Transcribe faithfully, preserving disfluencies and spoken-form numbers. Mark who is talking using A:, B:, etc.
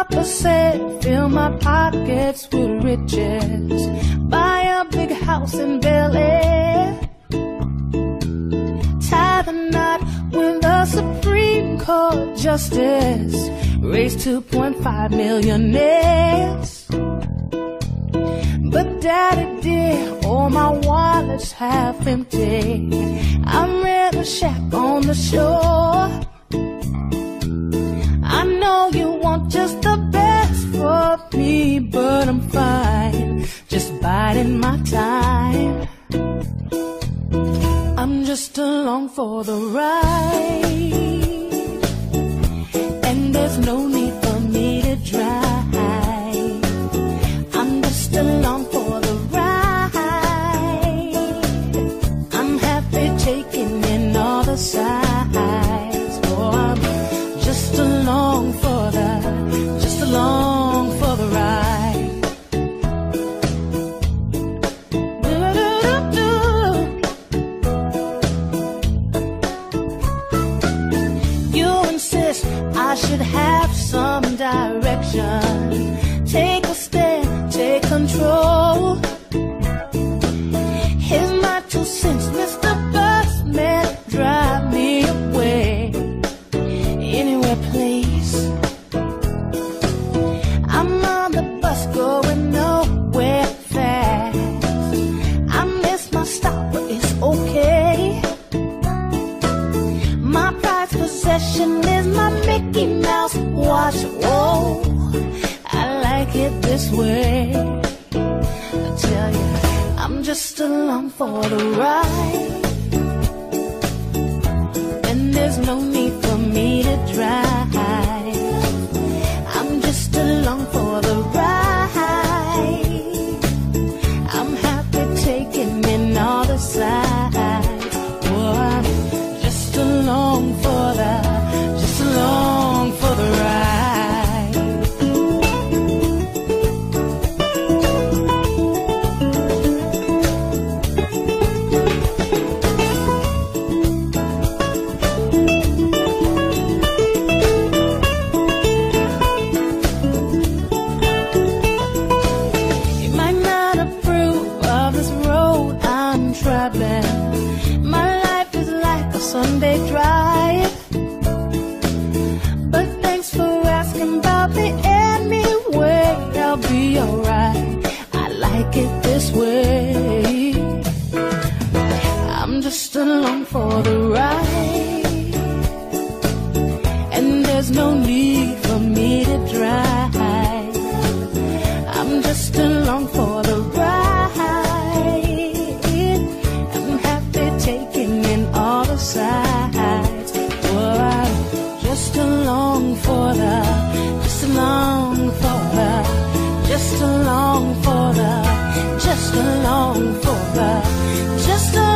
A: Papa said, fill my pockets with riches, buy a big house in Bel Air, tie the knot with a Supreme Court justice, raise two point five millionaires. But Daddy dear, all my wallet's half empty. I'm in a shack on the shore. I know you want just the best for me, but I'm fine, just biding my time. I'm just along for the ride, and there's no need for me to drive. I'm just along for the ride. I'm happy taking in all the sights. Oh, I'm just along for the, just along for the ride. You insist I should have some direction. Take a stand, take control. Here's my two cents, Mister Busman, drive me away. Anywhere, please. I'm on the bus going nowhere fast. I missed my stop, but it's okay. My prized possession is my Mickey Mouse watch. Whoa, I like it this way. I tell you, I'm just along for the ride, and there's no need for me to drive. I'm just along for the ride. I'm happy taking in all the sights. Oh, I'm just along for the, just along for the ride. My life is like a Sunday drive, but thanks for asking about me anyway. I'll be alright, I like it this way. I'm just along for the ride, and there's no need for me to drive. I'm just along for the ride. Taking in all the sights. Well, I'm just along for the, just along for the, just along for the, just along for the, just along.